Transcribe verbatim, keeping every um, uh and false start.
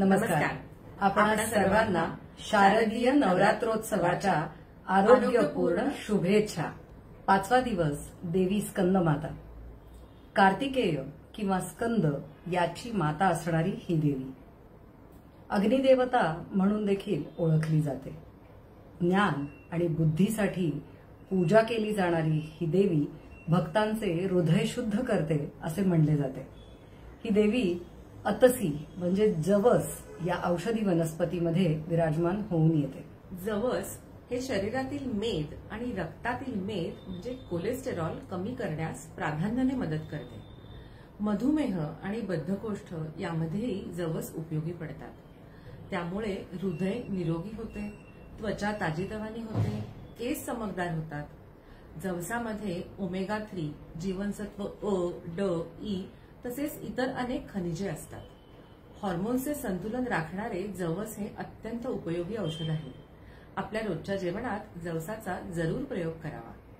नमस्कार. आपण सर्वांना शारदीय नवरात्रोत्सवाच्या आरोग्यपूर्ण शुभेच्छा. पाचवा दिवस देवी स्कंदमाता. कार्तिकेय किंवा स्कंद याची माता असणारी ही देवी अग्निदेवता म्हणून देखील ओळखली जाते. ज्ञान आणि बुद्धीसाठी पूजा केली जाणारी ही देवी भक्तांचे हृदय शुद्ध करते असे म्हणले जाते. ही देवी अतसी म्हणजे जवस या औषधी वनस्पतीमध्ये विराजमान होऊन येते. जवस हे शरीरातील मेद आणि रक्तातील मेद म्हणजे कोलेस्टेरॉल कमी करण्यास प्राधान्याने मदत करते. मधुमेह आणि बद्धकोष्ठ यामध्येही जवस उपयोगी पडतात. त्यामुळे हृदय निरोगी होते, त्वचा ताजीतवानी होते, केस चमकदार होतात. जवसामध्ये ओमेगा थ्री, जीवनसत्व अ, ड, ई तसेच इतर अनेक खनिजे असतात. हॉर्मोन्सचे संतुलन राखणारे जवस हे अत्यंत उपयोगी औषध आहे. आपल्या रोजच्या जेवणात जवसाचा जरूर प्रयोग करावा.